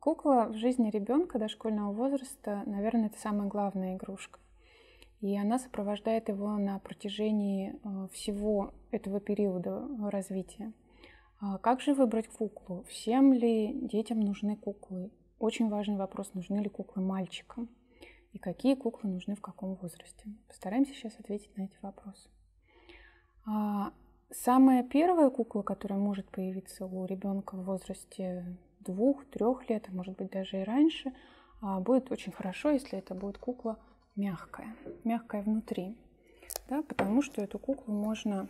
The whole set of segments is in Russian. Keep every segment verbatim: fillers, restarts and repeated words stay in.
Кукла в жизни ребенка дошкольного возраста, наверное, это самая главная игрушка. И она сопровождает его на протяжении всего этого периода развития. Как же выбрать куклу? Всем ли детям нужны куклы? Очень важный вопрос, нужны ли куклы мальчикам? И какие куклы нужны в каком возрасте? Постараемся сейчас ответить на эти вопросы. Самая первая кукла, которая может появиться у ребенка в возрасте двух-трех лет, а может быть даже и раньше, будет очень хорошо, если это будет кукла мягкая, мягкая внутри, да, потому что эту куклу можно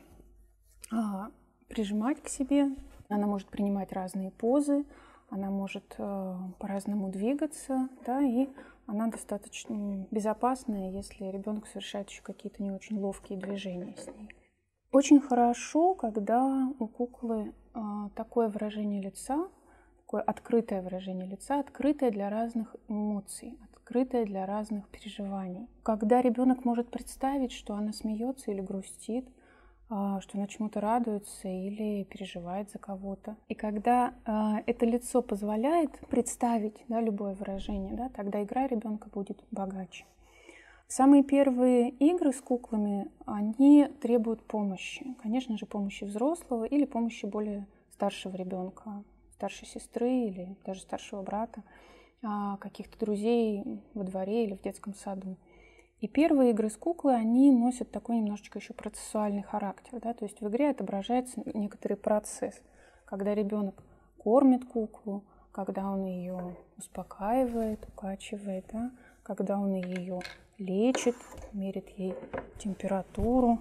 а, прижимать к себе, она может принимать разные позы, она может а, по-разному двигаться, да, и она достаточно безопасная, если ребенок совершает еще какие-то не очень ловкие движения с ней. Очень хорошо, когда у куклы а, такое выражение лица, такое открытое выражение лица, открытое для разных эмоций, открытое для разных переживаний. Когда ребенок может представить, что она смеется или грустит, что она чему-то радуется или переживает за кого-то. И когда это лицо позволяет представить, да, любое выражение, да, тогда игра ребенка будет богаче. Самые первые игры с куклами, они требуют помощи. Конечно же, помощи взрослого или помощи более старшего ребенка, старшей сестры или даже старшего брата, каких-то друзей во дворе или в детском саду. И первые игры с куклой, они носят такой немножечко еще процессуальный характер. Да? То есть в игре отображается некоторый процесс, когда ребенок кормит куклу, когда он ее успокаивает, укачивает, да? Когда он ее лечит, мерит ей температуру,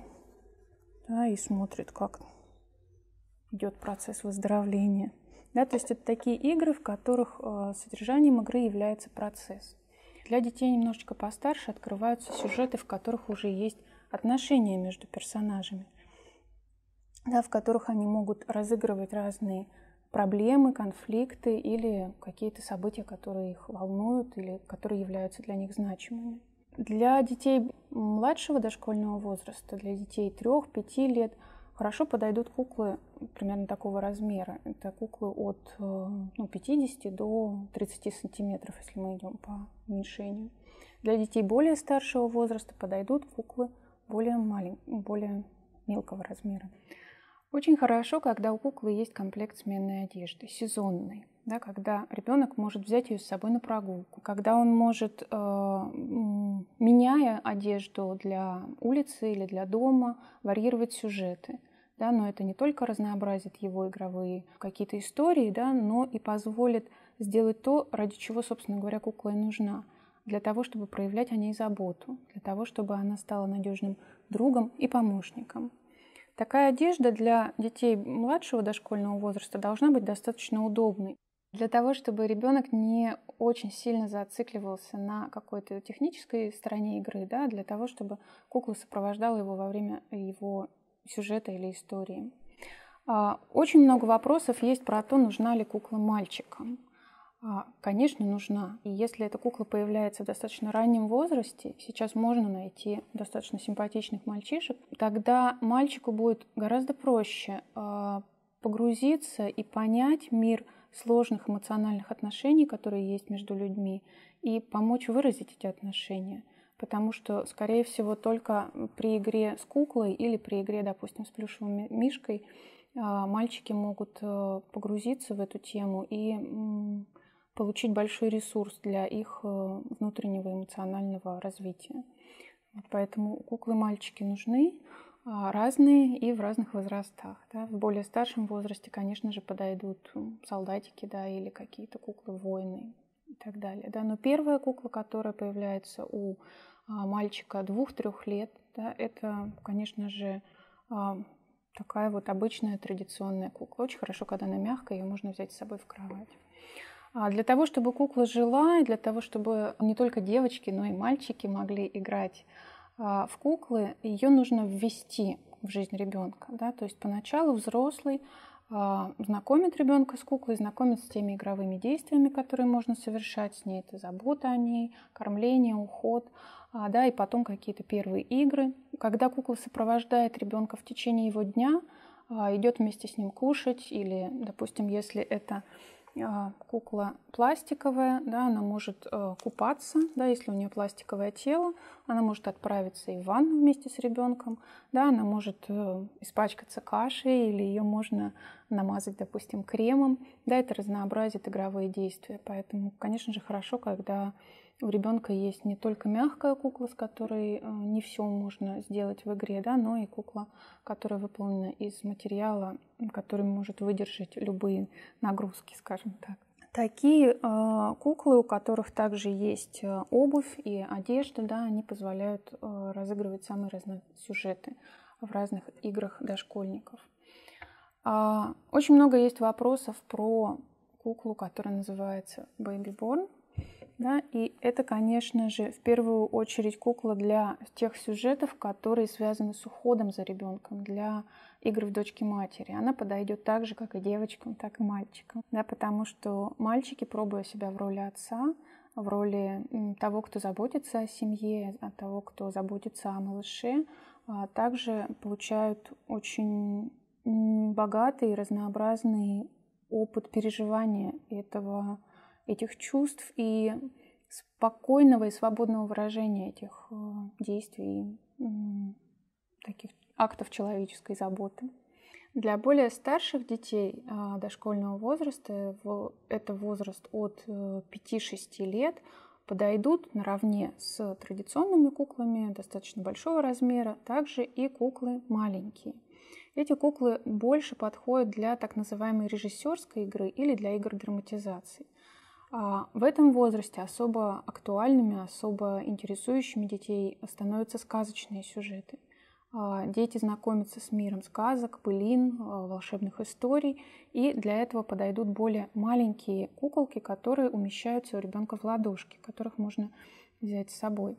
да, и смотрит, как идет процесс выздоровления. Да, то есть это такие игры, в которых э, содержанием игры является процесс. Для детей немножечко постарше открываются сюжеты, в которых уже есть отношения между персонажами, да, в которых они могут разыгрывать разные проблемы, конфликты или какие-то события, которые их волнуют или которые являются для них значимыми. Для детей младшего дошкольного возраста, для детей трёх-пяти лет, хорошо подойдут куклы примерно такого размера. Это куклы от ну, пятидесяти до тридцати сантиметров, если мы идем по уменьшению. Для детей более старшего возраста подойдут куклы более маленькие, более мелкого размера. Очень хорошо, когда у куклы есть комплект сменной одежды, сезонной, да, когда ребенок может взять ее с собой на прогулку, когда он может, э, меняя одежду для улицы или для дома, варьировать сюжеты. Да, но это не только разнообразит его игровые какие-то истории, да, но и позволит сделать то, ради чего, собственно говоря, кукла и нужна. Для того, чтобы проявлять о ней заботу, для того, чтобы она стала надежным другом и помощником. Такая одежда для детей младшего дошкольного возраста должна быть достаточно удобной. Для того, чтобы ребенок не очень сильно зацикливался на какой-то технической стороне игры, да, для того, чтобы кукла сопровождала его во время его сюжета или истории. Очень много вопросов есть про то, нужна ли кукла мальчикам. Конечно, нужна. И если эта кукла появляется в достаточно раннем возрасте, сейчас можно найти достаточно симпатичных мальчишек, тогда мальчику будет гораздо проще погрузиться и понять мир сложных эмоциональных отношений, которые есть между людьми, и помочь выразить эти отношения. Потому что, скорее всего, только при игре с куклой или при игре, допустим, с плюшевым мишкой мальчики могут погрузиться в эту тему и получить большой ресурс для их внутреннего эмоционального развития. Поэтому куклы-мальчики нужны, разные и в разных возрастах. Да. В более старшем возрасте, конечно же, подойдут солдатики, да, или какие-то куклы-воины и так далее. Да. Но первая кукла, которая появляется у мальчика двух-трех лет, да, это, конечно же, такая вот обычная традиционная кукла. Очень хорошо, когда она мягкая, ее можно взять с собой в кровать. Для того, чтобы кукла жила, и для того, чтобы не только девочки, но и мальчики могли играть в куклы, ее нужно ввести в жизнь ребенка. Да? То есть поначалу взрослый знакомит ребенка с куклой, знакомит с теми игровыми действиями, которые можно совершать с ней. Это забота о ней, кормление, уход, да, и потом какие-то первые игры. Когда кукла сопровождает ребенка в течение его дня, идет вместе с ним кушать, или, допустим, если это Кукла пластиковая, да, она может э, купаться, да, если у нее пластиковое тело, она может отправиться и в ванну вместе с ребенком, да, она может э, испачкаться кашей или ее можно намазать, допустим, кремом, да, это разнообразит игровые действия, поэтому, конечно же, хорошо, когда у ребенка есть не только мягкая кукла, с которой э, не все можно сделать в игре, да, но и кукла, которая выполнена из материала, который может выдержать любые нагрузки, скажем так. Такие э, куклы, у которых также есть э, обувь и одежда, да, они позволяют э, разыгрывать самые разные сюжеты в разных играх дошкольников. Э, очень много есть вопросов про куклу, которая называется Baby Born. Да, и это, конечно же, в первую очередь кукла для тех сюжетов, которые связаны с уходом за ребенком, для игр в дочки матери. Она подойдет так же, как и девочкам, так и мальчикам. Да, потому что мальчики, пробуя себя в роли отца, в роли того, кто заботится о семье, о того, кто заботится о малыше, также получают очень богатый и разнообразный опыт переживания этого этих чувств и спокойного и свободного выражения этих э, действий, э, таких актов человеческой заботы. Для более старших детей э, дошкольного возраста, в, это возраст от э, пяти-шести лет, подойдут наравне с традиционными куклами достаточно большого размера, также и куклы маленькие. Эти куклы больше подходят для так называемой режиссерской игры или для игр драматизации. В этом возрасте особо актуальными, особо интересующими детей становятся сказочные сюжеты. Дети знакомятся с миром сказок, былин, волшебных историй, и для этого подойдут более маленькие куколки, которые умещаются у ребенка в ладошки, которых можно взять с собой.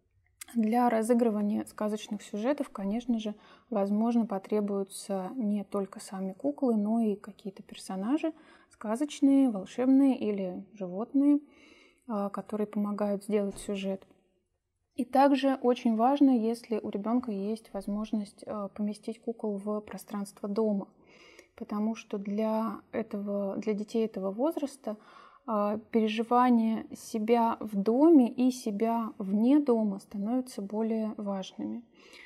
Для разыгрывания сказочных сюжетов, конечно же, возможно, потребуются не только сами куклы, но и какие-то персонажи сказочные, волшебные или животные, которые помогают сделать сюжет. И также очень важно, если у ребенка есть возможность поместить кукол в пространство дома, потому что для, этого, для детей этого возраста переживание себя в доме и себя вне дома становятся более важными.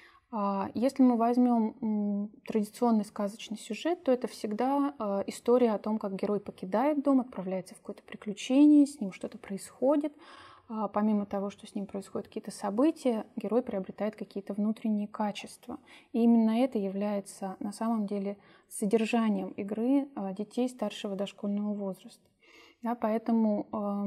Если мы возьмем традиционный сказочный сюжет, то это всегда история о том, как герой покидает дом, отправляется в какое-то приключение, с ним что-то происходит. Помимо того, что с ним происходят какие-то события, герой приобретает какие-то внутренние качества. И именно это является на самом деле содержанием игры детей старшего дошкольного возраста. Да, поэтому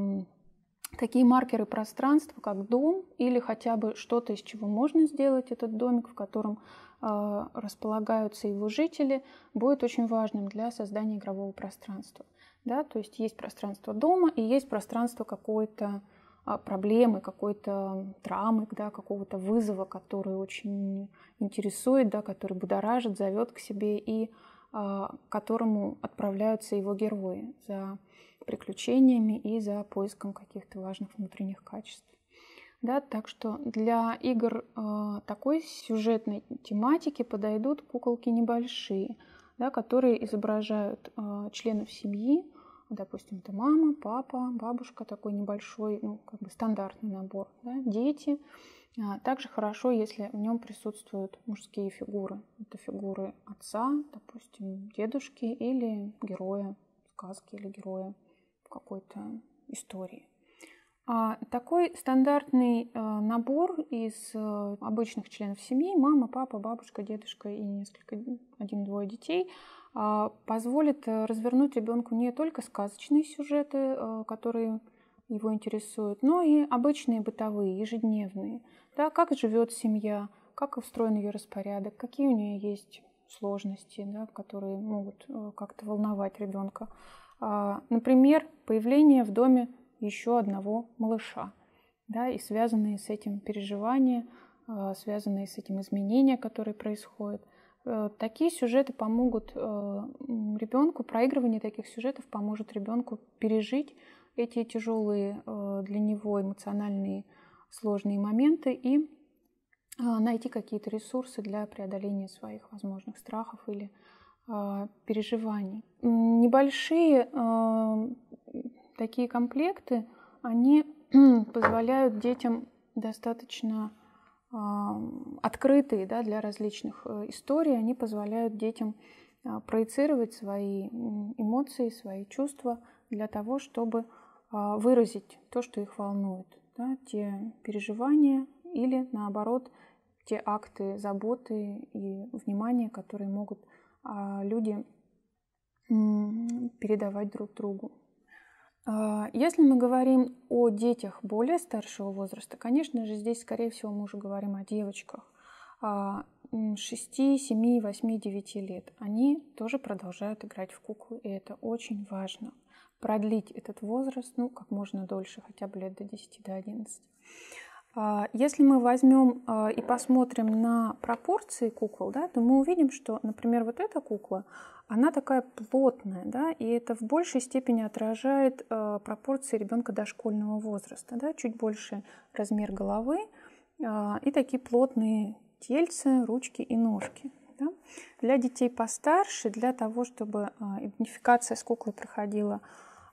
э, такие маркеры пространства, как дом или хотя бы что-то, из чего можно сделать этот домик, в котором э, располагаются его жители, будет очень важным для создания игрового пространства. Да, то есть есть пространство дома и есть пространство какой-то э, проблемы, какой-то драмы, да, какого-то вызова, который очень интересует, да, который будоражит, зовет к себе и э, к которому отправляются его герои за приключениями и за поиском каких-то важных внутренних качеств. Да, так что для игр э, такой сюжетной тематики подойдут куколки небольшие, да, которые изображают э, членов семьи, допустим, это мама, папа, бабушка, такой небольшой, ну, как бы стандартный набор, да, дети. А также хорошо, если в нем присутствуют мужские фигуры. Это фигуры отца, допустим, дедушки или героя сказки или героя какой-то истории. А такой стандартный э, набор из э, обычных членов семьи, мама, папа, бабушка, дедушка и несколько, один-двое детей, э, позволит развернуть ребенку не только сказочные сюжеты, э, которые его интересуют, но и обычные бытовые, ежедневные. Да, как живет семья, как устроен ее распорядок, какие у нее есть сложности, да, которые могут э, как-то волновать ребенка. Например, появление в доме еще одного малыша, да, и связанные с этим переживания, связанные с этим изменения, которые происходят. Такие сюжеты помогут ребенку, проигрывание таких сюжетов поможет ребенку пережить эти тяжелые для него эмоциональные сложные моменты и найти какие-то ресурсы для преодоления своих возможных страхов или переживаний. Небольшие такие комплекты, они позволяют детям достаточно открытые, да, для различных историй, они позволяют детям проецировать свои эмоции, свои чувства для того, чтобы выразить то, что их волнует, да, те переживания или, наоборот, те акты заботы и внимания, которые могут люди передавать друг другу. Если мы говорим о детях более старшего возраста, конечно же, здесь, скорее всего, мы уже говорим о девочках шести, семи, восьми, девяти лет. Они тоже продолжают играть в куклы, и это очень важно. Продлить этот возраст, ну, как можно дольше, хотя бы лет до десяти, до одиннадцати. Если мы возьмем и посмотрим на пропорции кукол, да, то мы увидим, что, например, вот эта кукла, она такая плотная, да, и это в большей степени отражает пропорции ребенка дошкольного возраста, да, чуть больше размер головы и такие плотные тельцы, ручки и ножки. Да. Для детей постарше, для того, чтобы идентификация с куклой проходила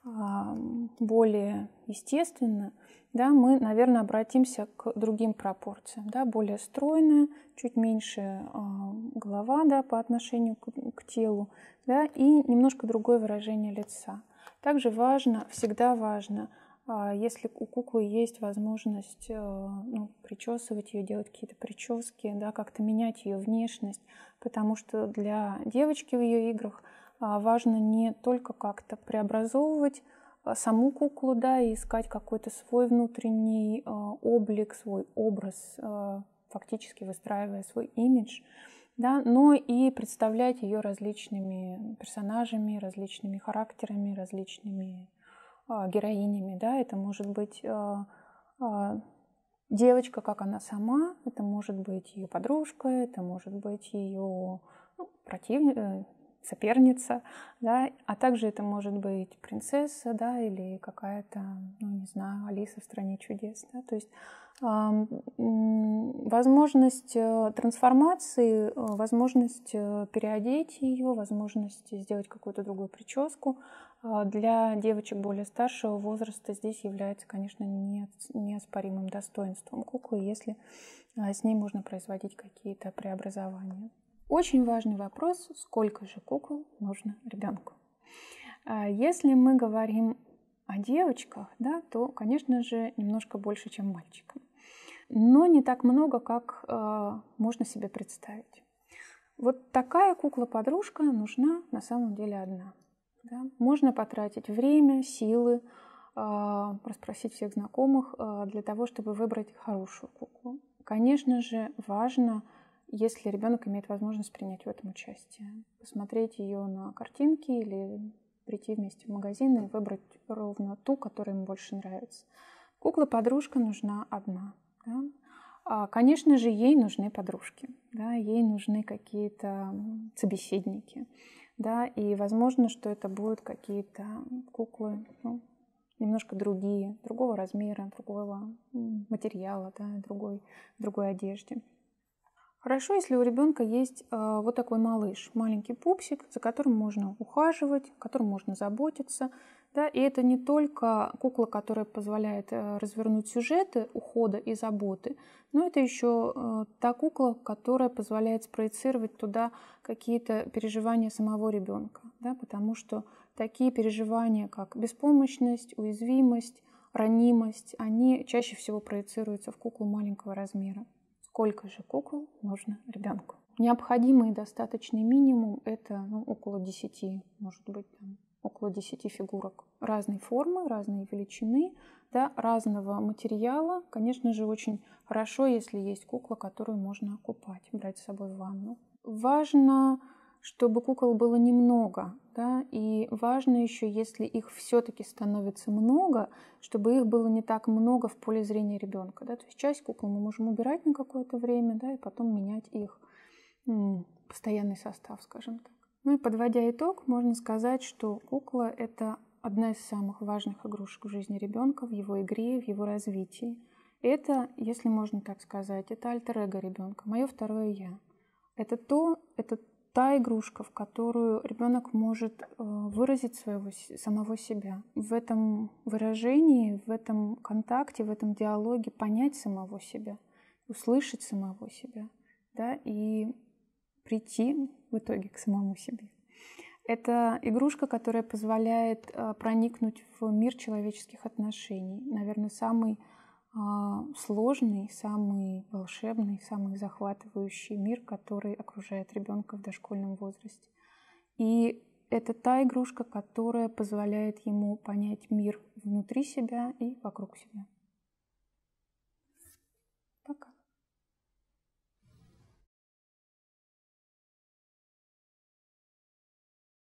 более естественно, да, мы, наверное, обратимся к другим пропорциям. Да, более стройная, чуть меньше э, голова, да, по отношению к, к телу, да, и немножко другое выражение лица. Также важно, всегда важно, э, если у куклы есть возможность э, ну, причесывать ее, делать какие-то прически, да, как-то менять ее внешность, потому что для девочки в ее играх э, важно не только как-то преобразовывать саму куклу, да, и искать какой-то свой внутренний э, облик, свой образ, э, фактически выстраивая свой имидж, да, но и представлять ее различными персонажами, различными характерами, различными э, героинями. Да. Это может быть э, э, девочка, как она сама, это может быть ее подружка, это может быть ее ну, противник, соперница, да, а также это может быть принцесса, да, или какая-то, ну, не знаю, Алиса в стране чудес, да, то есть э, возможность трансформации, возможность переодеть ее, возможность сделать какую-то другую прическу для девочек более старшего возраста здесь является, конечно, неоспоримым достоинством куклы, если с ней можно производить какие-то преобразования. Очень важный вопрос, сколько же кукол нужно ребенку. Если мы говорим о девочках, да, то, конечно же, немножко больше, чем мальчикам. Но не так много, как э, можно себе представить. Вот такая кукла-подружка нужна на самом деле одна. Да? Можно потратить время, силы, э, расспросить всех знакомых э, для того, чтобы выбрать хорошую куклу. Конечно же, важно, если ребенок имеет возможность принять в этом участие, посмотреть ее на картинке или прийти вместе в магазин и выбрать ровно ту, которая ему больше нравится. Кукла-подружка нужна одна. Да? А, конечно же, ей нужны подружки, да? Ей нужны какие-то собеседники. Да? И возможно, что это будут какие-то куклы, ну, немножко другие, другого размера, другого материала, да? другой, другой одежде. Хорошо, если у ребенка есть э, вот такой малыш, маленький пупсик, за которым можно ухаживать, о котором можно заботиться. Да? И это не только кукла, которая позволяет э, развернуть сюжеты ухода и заботы, но это еще э, та кукла, которая позволяет спроецировать туда какие-то переживания самого ребенка. Да? Потому что такие переживания, как беспомощность, уязвимость, ранимость, они чаще всего проецируются в куклу маленького размера. Сколько же кукол нужно ребенку? Необходимый достаточный минимум – это ну, около десяти, может быть, там, около десяти фигурок разной формы, разной величины, да, разного материала. Конечно же, очень хорошо, если есть кукла, которую можно купать, брать с собой в ванну. Важно, чтобы кукол было немного, да, и важно еще, если их все-таки становится много, чтобы их было не так много в поле зрения ребенка. Да, то есть часть кукол мы можем убирать на какое-то время, да, и потом менять их м, постоянный состав, скажем так. Ну и подводя итог, можно сказать, что кукла – это одна из самых важных игрушек в жизни ребенка, в его игре, в его развитии. Это, если можно так сказать, это альтер-эго ребенка, мое второе я. Это то, это та игрушка, в которую ребенок может выразить своего, самого себя. В этом выражении, в этом контакте, в этом диалоге понять самого себя, услышать самого себя, да, и прийти в итоге к самому себе. Это игрушка, которая позволяет проникнуть в мир человеческих отношений. Наверное, самый сложный, самый волшебный, самый захватывающий мир, который окружает ребенка в дошкольном возрасте. И это та игрушка, которая позволяет ему понять мир внутри себя и вокруг себя.